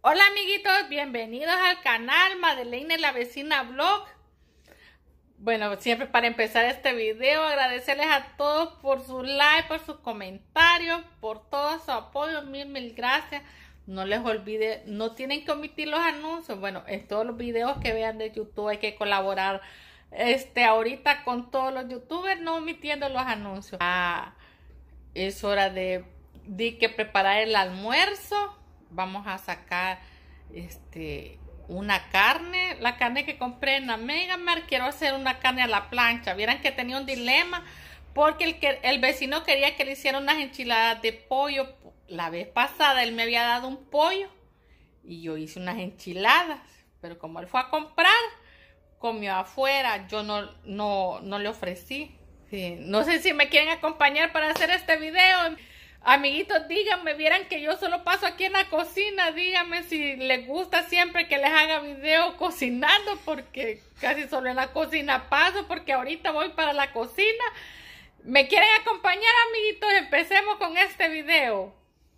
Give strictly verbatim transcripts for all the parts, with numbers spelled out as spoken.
Hola amiguitos, bienvenidos al canal Madeleine la Vecina Vlog. Bueno, siempre para empezar este video, agradecerles a todos por su like, por sus comentarios, por todo su apoyo, mil, mil gracias. No les olvide, no tienen que omitir los anuncios. Bueno, en todos los videos que vean de YouTube hay que colaborar este, ahorita con todos los youtubers, no omitiendo los anuncios. Ah, es hora de, de que preparar el almuerzo. Vamos a sacar este una carne, la carne que compré en la Megamart. Quiero hacer una carne a la plancha. Vieran que tenía un dilema porque el, que, el vecino quería que le hiciera unas enchiladas de pollo. La vez pasada él me había dado un pollo y yo hice unas enchiladas, pero como él fue a comprar, comió afuera. Yo no, no, no le ofrecí. Sí, no sé si me quieren acompañar para hacer este video. Amiguitos, díganme, vieran que yo solo paso aquí en la cocina. Díganme si les gusta siempre que les haga video cocinando, porque casi solo en la cocina paso, porque ahorita voy para la cocina. ¿Me quieren acompañar, amiguitos? Empecemos con este video.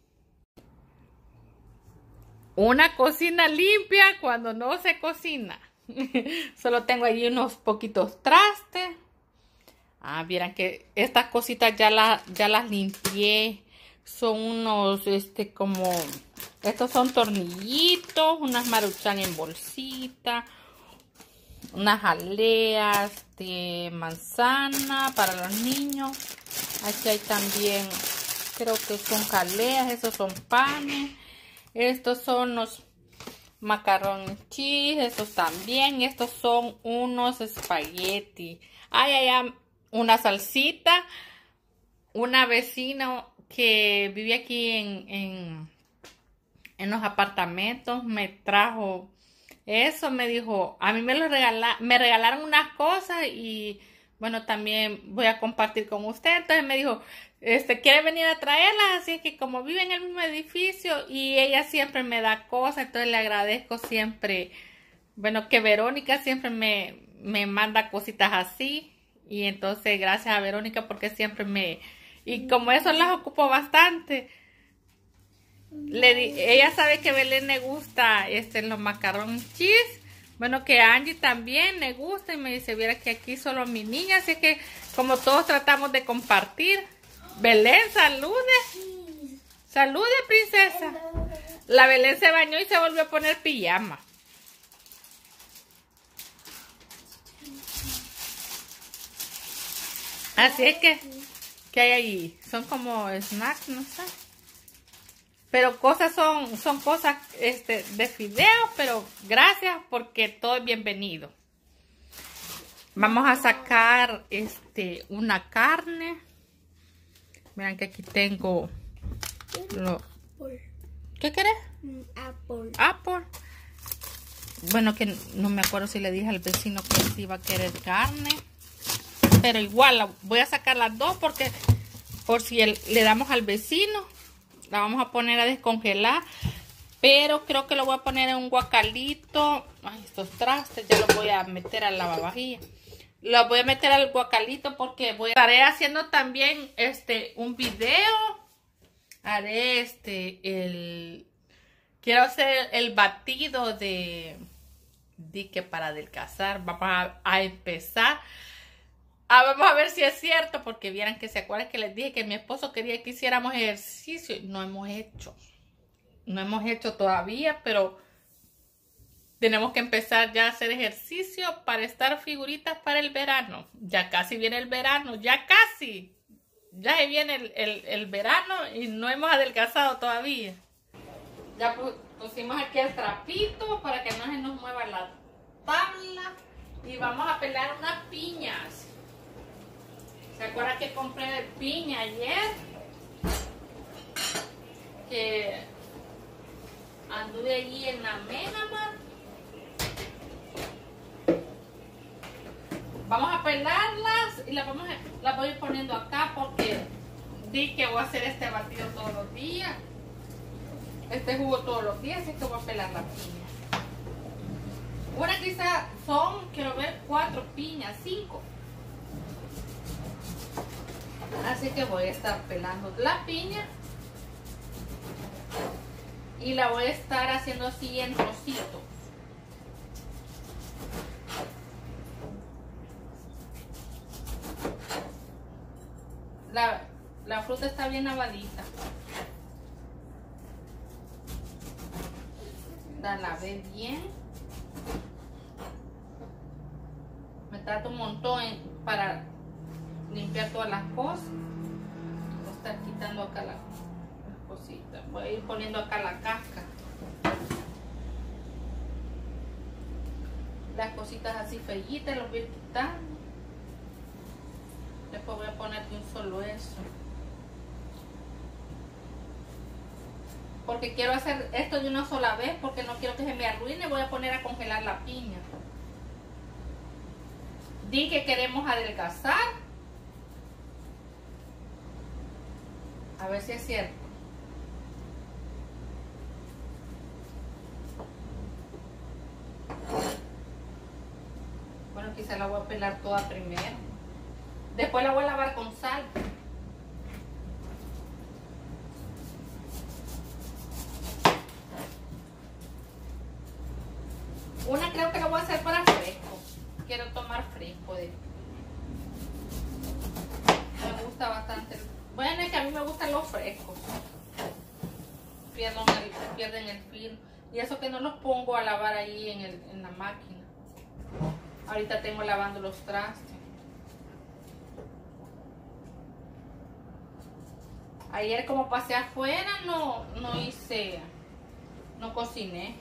Una cocina limpia cuando no se cocina. Solo tengo allí unos poquitos trastes. Ah, vieran que estas cositas ya, la, ya las limpié. Son unos, este, como, estos son tornillitos, unas maruchan en bolsita, unas jaleas de manzana para los niños. Aquí hay también, creo que son jaleas, esos son panes. Estos son los macarrón cheese, estos también. Estos son unos espagueti. Ay, ay, ay, una salsita. Una vecina que vive aquí en, en, en los apartamentos me trajo eso, me dijo, a mí me lo regala, me regalaron unas cosas y bueno, también voy a compartir con usted. Entonces me dijo, este, quiere venir a traerlas, así que como vive en el mismo edificio y ella siempre me da cosas, entonces le agradezco siempre, bueno, que Verónica siempre me, me manda cositas así. Y entonces gracias a Verónica porque siempre me... Y como eso las ocupo bastante. Le di, ella sabe que Belén le gusta este, los macarrón cheese. Bueno, que a Angie también le gusta. Y me dice, viera que aquí solo mi niña. Así que como todos tratamos de compartir. Belén, salude. Salude, princesa. La Belén se bañó y se volvió a poner pijama. Así es que, ¿qué hay ahí? Son como snacks, no sé. Pero cosas son, son cosas este, de fideos, pero gracias porque todo es bienvenido. Vamos a sacar este, una carne. Miren que aquí tengo lo... ¿Qué querés? Apple. Apple. Bueno, que no me acuerdo si le dije al vecino que sí iba a querer carne. Pero igual voy a sacar las dos porque por si el, le damos al vecino, la vamos a poner a descongelar. Pero creo que lo voy a poner en un guacalito. Ay, estos trastes ya los voy a meter al lavavajillas. Los voy a meter al guacalito porque voy a estaré haciendo también este un video. Haré este el quiero hacer el batido de dique para adelgazar. Vamos a, a empezar. Ah, vamos a ver si es cierto, porque vieran que se acuerdan que les dije que mi esposo quería que hiciéramos ejercicio. No hemos hecho. No hemos hecho todavía, pero tenemos que empezar ya a hacer ejercicio para estar figuritas para el verano. Ya casi viene el verano, ya casi. Ya se viene el, el, el verano y no hemos adelgazado todavía. Ya pusimos aquí el trapito para que no se nos mueva la tabla. Y vamos a pelar unas piñas. ¿Se acuerdan que compré piña ayer? Que anduve allí en la Megamart. Vamos a pelarlas y las, vamos a, las voy a ir poniendo acá porque di que voy a hacer este batido todos los días. Este jugo todos los días, así que voy a pelar la piña. Ahora quizá son, quiero ver, cuatro piñas, cinco. Así que voy a estar pelando la piña. y la voy a estar haciendo así en trocitos. La, la fruta está bien lavadita. La lavé bien. Me trato un montón para limpiar todas las cosas. Voy a estar quitando acá la, las cositas. Voy a ir poniendo acá la casca. Las cositas así fellitas las voy a ir quitando. Después voy a poner de un solo eso. Porque quiero hacer esto de una sola vez, porque no quiero que se me arruine. Voy a poner a congelar la piña. Di que queremos adelgazar. A ver si es cierto. Bueno, quizá la voy a pelar toda primero. Después la voy a lavar con sal. Una creo que la voy a hacer para fresco. Quiero tomar fresco. De... Me gusta bastante. Bueno, es que a mí me gustan los frescos. Pierden el, pierden el filo. Y eso que no los pongo a lavar ahí en, el, en la máquina. Ahorita tengo lavando los trastes. Ayer como pasé afuera no, no hice, no cociné.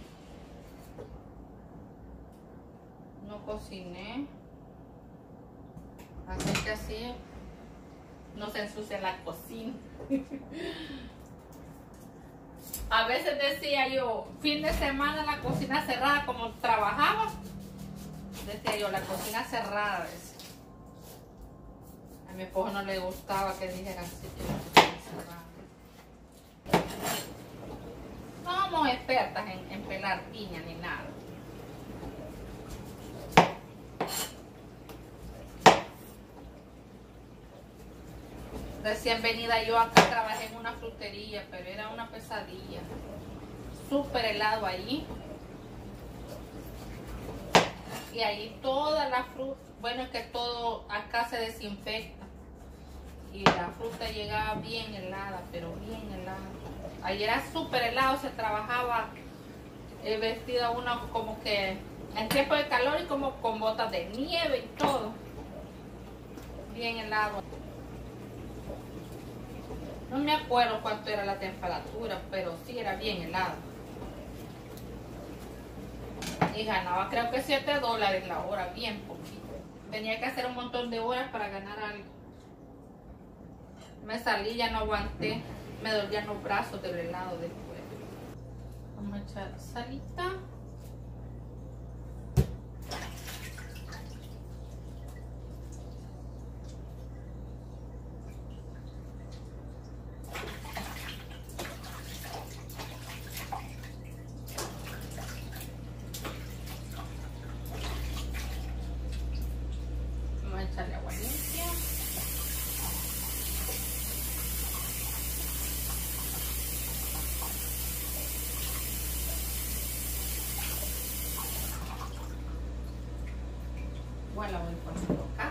No cociné. Así que así no se ensucia la cocina. A veces decía yo, fin de semana la cocina cerrada, como trabajaba. Decía yo, la cocina cerrada. Decía. A mi esposo no le gustaba que dijera así que la cocina cerrada. No somos expertas en, en pelar piña ni nada. Recién venida yo acá trabajé en una frutería, pero era una pesadilla. Súper helado ahí. Y ahí toda la fruta, bueno, es que todo acá se desinfecta. Y la fruta llegaba bien helada, pero bien helada. Ahí era súper helado, se trabajaba eh, vestida uno como que en tiempo de calor y como con botas de nieve y todo. Bien helado. No me acuerdo cuánto era la temperatura, pero sí era bien helado. Y ganaba creo que siete dólares la hora, bien poquito. Tenía que hacer un montón de horas para ganar algo. Me salí, ya no aguanté. Me dolían los brazos del helado después. Vamos a echar salita. Vamos a echarle agua limpia. Igual la voy poniendo acá.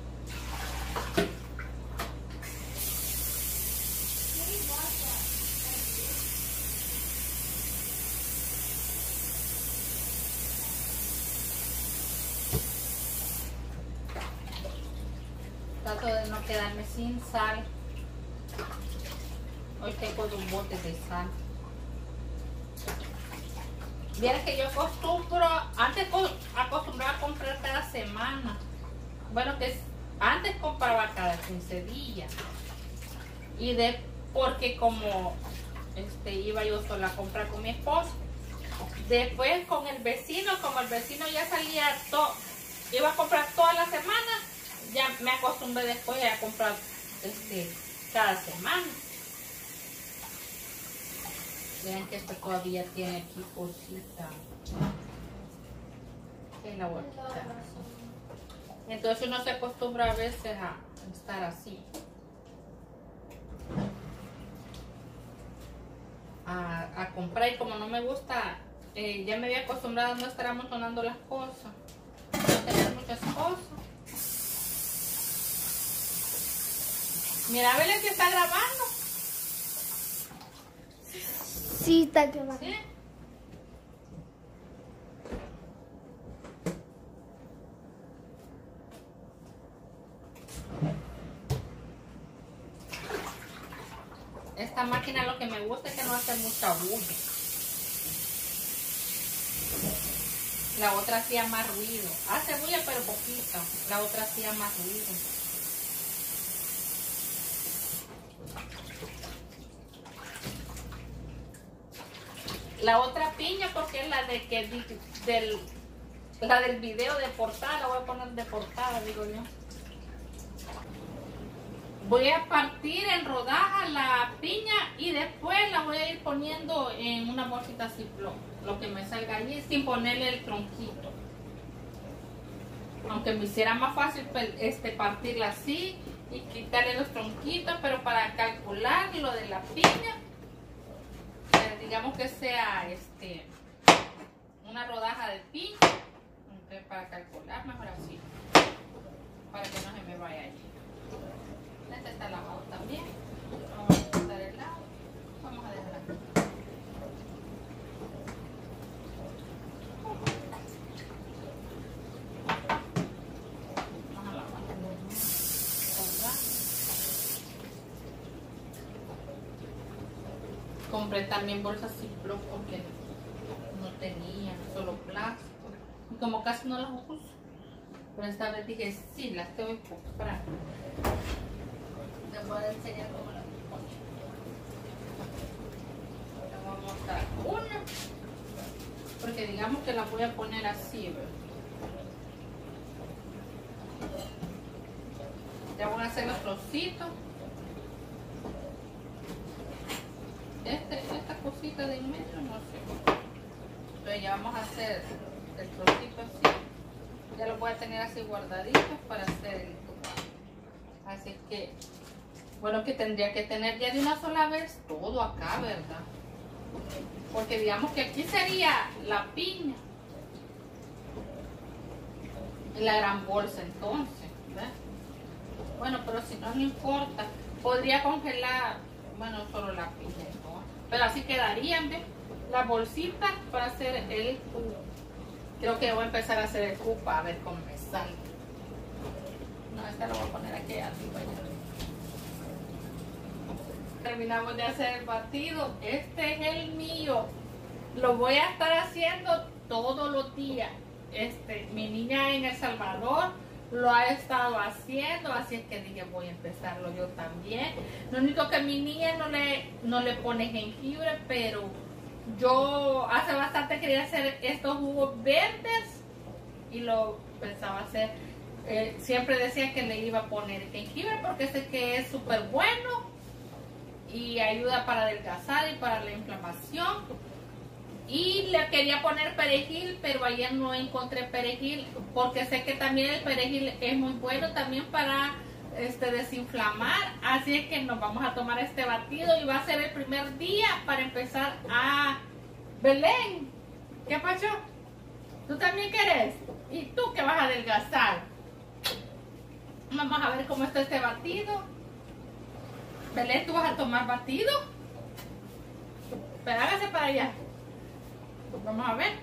Trato de no quedarme sin sal. Hoy tengo dos botes de sal. Vieron que yo acostumbro, antes acostumbraba a comprar cada semana. Bueno, que antes compraba cada quince días. Y de, porque como este, iba yo sola a comprar con mi esposo. Después con el vecino, como el vecino ya salía, todo, iba a comprar toda la semana, ya me acostumbré después a comprar este, cada semana. Vean que esto todavía tiene aquí cosita. Y la voy a quitar así. Entonces uno se acostumbra a veces a estar así. a, a comprar y como no me gusta, eh, ya me había acostumbrado a no estar amontonando las cosas, no tener muchas cosas. Mira, Belén, que está grabando. Sí, está grabando. ¿Sí? Esta máquina lo que me gusta es que no hace mucha bulla. La otra hacía más ruido. Hace bulla pero poquito. La otra hacía más ruido. La otra piña porque es la de que del la del video de portada, la voy a poner de portada, digo yo. Voy a partir en rodajas la piña y después la voy a ir poniendo en una bolsita Ziploc, lo que me salga allí sin ponerle el tronquito. Aunque me hiciera más fácil este, partirla así y quitarle los tronquitos, pero para calcular lo de la piña, eh, digamos que sea este, una rodaja de piña, entonces para calcular mejor así, para que no se me vaya allí. Este está lavado también. Vamos a cortar el lado. Vamos a dejar aquí. Vamos a lavar. Compré también bolsas Ziploc porque no tenía, solo plástico. Y como casi no las uso, pero esta vez dije sí, las tengo que comprar. Les voy a enseñar cómo la pongo. Le voy a mostrar una, porque digamos que la voy a poner así, ¿verdad? Ya voy a hacer los trocitos. Este, esta cosita de en medio, no sé. Entonces ya vamos a hacer el trocito así. Ya lo voy a tener así guardaditos para hacer el tubo. Así que bueno, que tendría que tener ya de una sola vez todo acá, ¿verdad? Porque digamos que aquí sería la piña. Y la gran bolsa entonces, ¿ves? Bueno, pero si no, no importa. Podría congelar, bueno, solo la piña, ¿no? Pero así quedarían, ¿ves? Las bolsitas para hacer el cubo. Creo que voy a empezar a hacer el cubo para ver cómo me sale. No, esta lo voy a poner aquí arriba ya. Terminamos de hacer el batido. Este es el mío. Lo voy a estar haciendo todos los días. Este, mi niña en El Salvador lo ha estado haciendo, así es que dije voy a empezarlo yo también. Lo único que mi niña no le, no le pone jengibre, pero yo hace bastante quería hacer estos jugos verdes y lo pensaba hacer. Eh, siempre decía que le iba a poner jengibre porque sé que es súper bueno y ayuda para adelgazar y para la inflamación. Y le quería poner perejil, pero ayer no encontré perejil porque sé que también el perejil es muy bueno también para este, desinflamar. Así es que nos vamos a tomar este batido y va a ser el primer día para empezar a... Belén, ¿qué pasó? ¿Tú también querés? ¿Y tú que vas a adelgazar? Vamos a ver cómo está este batido. Belén, ¿tú vas a tomar batido? Pero hágase para allá. Vamos a ver.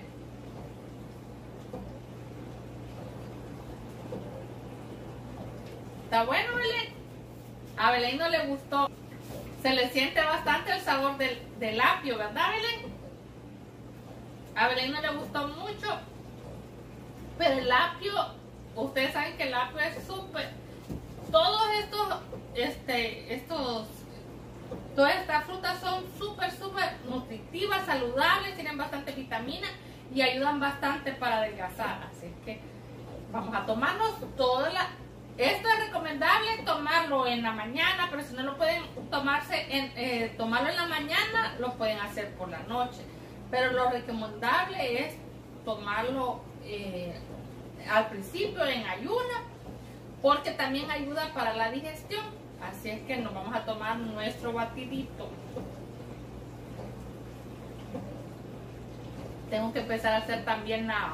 ¿Está bueno, Belén? A Belén no le gustó. Se le siente bastante el sabor del, del apio, ¿verdad, Belén? A Belén no le gustó mucho. Pero el apio, ustedes saben que el apio es súper... Todos estos, este, estos, todas estas frutas son súper, súper nutritivas, saludables, tienen bastante vitamina y ayudan bastante para adelgazar. Así que vamos a tomarnos toda la... Esto es recomendable tomarlo en la mañana, pero si no lo pueden tomarse en, eh, tomarlo en la mañana, lo pueden hacer por la noche. Pero lo recomendable es tomarlo eh, al principio en ayuna, porque también ayuda para la digestión. Así es que nos vamos a tomar nuestro batidito. tengo que empezar a hacer también la,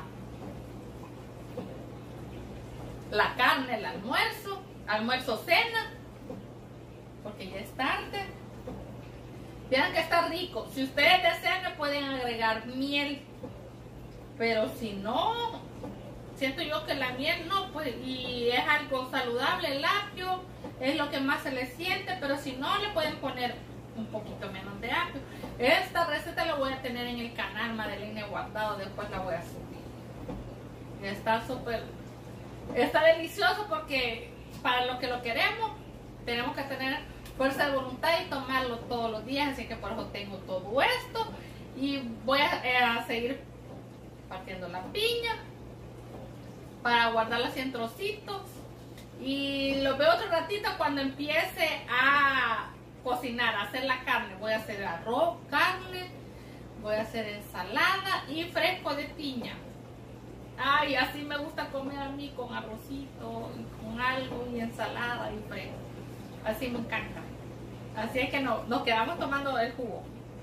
la carne, el almuerzo, almuerzo, cena, porque ya es tarde. Vean que está rico. Si ustedes desean le pueden agregar miel, pero si no, siento yo que la miel no, pues, y es algo saludable, el apio es lo que más se le siente, pero si no le pueden poner un poquito menos de apio. Esta receta la voy a tener en el canal Madeline Guardado, después la voy a subir. Está súper, está delicioso porque para lo que lo queremos tenemos que tener fuerza de voluntad y tomarlo todos los días, así que por eso tengo todo esto y voy a, eh, a seguir partiendo la piña para guardarla así en trocitos y lo veo otro ratito cuando empiece a cocinar, a hacer la carne. Voy a hacer arroz, carne, voy a hacer ensalada y fresco de piña. Ay, así me gusta comer a mí, con arrocito, con algo y ensalada y fresco. Así me encanta. Así es que no, nos quedamos tomando el jugo.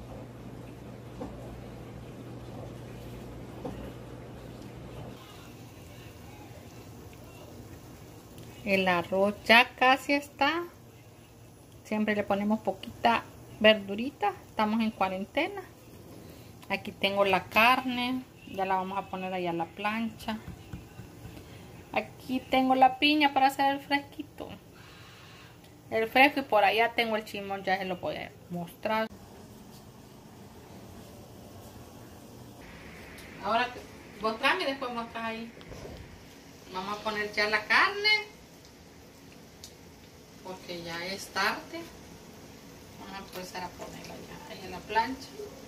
El arroz ya casi está. Siempre le ponemos poquita verdurita. Estamos en cuarentena. Aquí tengo la carne. Ya la vamos a poner ahí a la plancha. Aquí tengo la piña para hacer el fresquito. El fresco, y por allá tengo el chimón. Ya se lo voy a mostrar. Ahora mostrame y después mostrar ahí. Vamos a poner ya la carne, porque ya es tarde. Vamos a empezar a ponerla ya ahí en la plancha.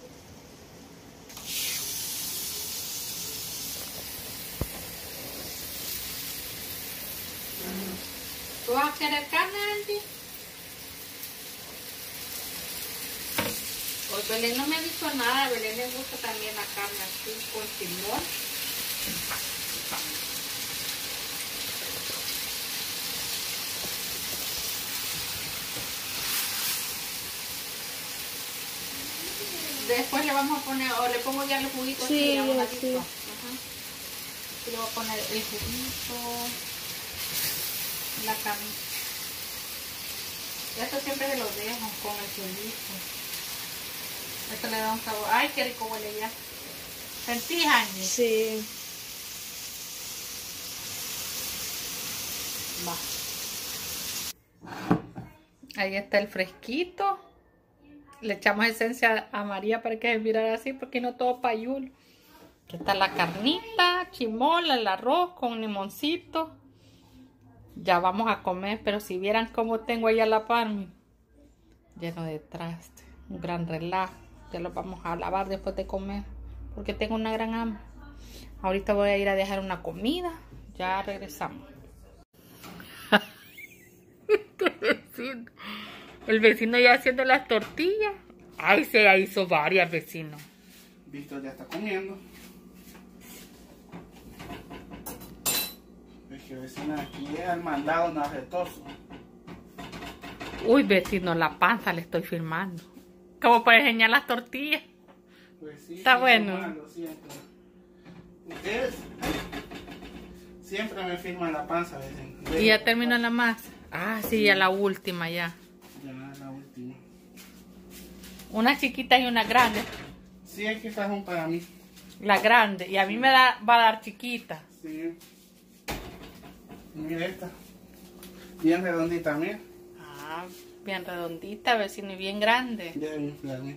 ¿Tú vas a querer carne, Andy? Pues Belén no me ha dicho nada. A Belén le gusta también la carne así con timón. Después le vamos a poner, o le pongo ya los juguitos. Sí, así, ya sí. Ajá. Y le voy a poner el juguito, la carne. Y esto siempre se lo dejo con el juguito. Esto le da un sabor. Ay, qué rico huele ya. ¿Sentís, Angie? Sí. Va. Ahí está el fresquito. Le echamos esencia a María para que se mirara así, porque no todo payul. Aquí está la carnita, chimola, el arroz con limoncito. Ya vamos a comer, pero si vieran cómo tengo ahí a la par, lleno de traste, un gran relajo. Ya lo vamos a lavar después de comer, porque tengo una gran hambre. Ahorita voy a ir a dejar una comida. Ya regresamos. Vecino. El vecino ya haciendo las tortillas. Ay, se la hizo varias, vecino. Víctor ya está comiendo. Es que vecina aquí es el mandado narretoso. Uy, vecino, la panza le estoy filmando. ¿Cómo puede enseñar las tortillas? Pues sí, Está sí, bueno. tomando siempre. Ustedes siempre me filman la panza, vecino. Y ya terminó la masa. Ah, sí, ya la última ya. Ya la última. Una chiquita y una grande. Sí, es que estas son para mí. La grande. Y a mí me da, va a dar chiquita. Sí. Mira esta. Bien redondita, mira. Ah, bien redondita, vecino, y bien grande. Ya bien plana.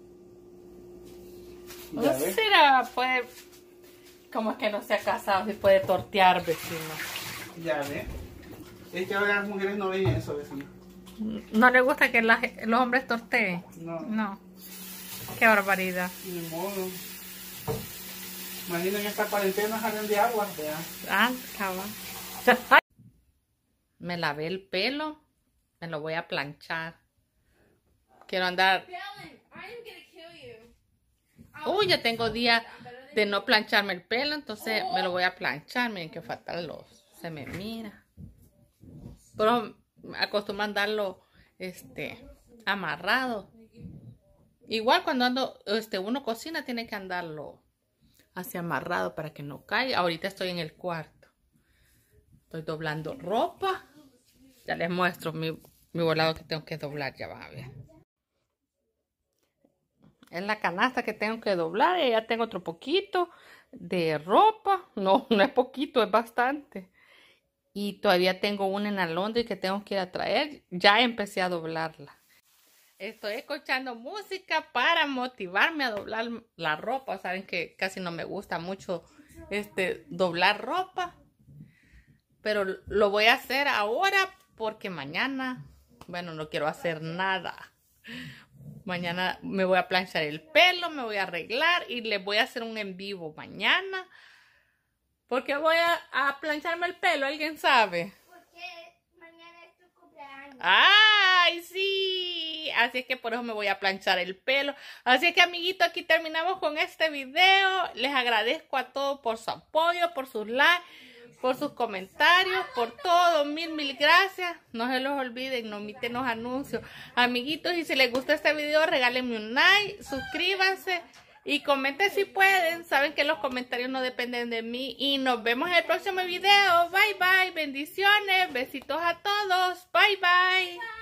No Ya ves. será, puede... Como es que no se ha casado, si puede tortear, vecino. Ya ves. Es que ahora las mujeres no ven eso, vecino. ¿No le gusta que las- los hombres torteen? No. No. Qué barbaridad. Ni modo. Imaginen esta cuarentena salen de agua, vea. Ah, cabal. Me lavé el pelo. Me lo voy a planchar. Quiero andar... Uy, ya tengo días de no plancharme el pelo, entonces me lo voy a planchar. Miren que fatal los... Se me mira. Pero acostumbro a andarlo este, amarrado. Igual cuando ando, este, uno cocina tiene que andarlo así amarrado para que no caiga. Ahorita estoy en el cuarto. Estoy doblando ropa. Ya les muestro mi, mi volado que tengo que doblar. Ya van a ver. Es la canasta que tengo que doblar. Y ya tengo otro poquito de ropa. No, no es poquito, es bastante. Y todavía tengo una en la laundry que tengo que ir a traer. Ya empecé a doblarla. Estoy escuchando música para motivarme a doblar la ropa. Saben que casi no me gusta mucho este, doblar ropa. Pero lo voy a hacer ahora porque mañana, bueno, no quiero hacer nada. Mañana me voy a planchar el pelo, me voy a arreglar y les voy a hacer un en vivo mañana. ¿Por qué voy a, a plancharme el pelo? ¿Alguien sabe? Porque mañana es tu cumpleaños. ¡Ay, sí! Así que por eso me voy a planchar el pelo. Así que, amiguitos, aquí terminamos con este video. Les agradezco a todos por su apoyo, por sus likes, por sus comentarios, por todo. Mil, mil gracias. No se los olviden, no omiten los anuncios. Amiguitos, y si les gusta este video, regálenme un like, suscríbanse y comenten si pueden. Saben que los comentarios no dependen de mí. Y nos vemos en el próximo video. Bye, bye. Bendiciones. Besitos a todos. Bye, bye.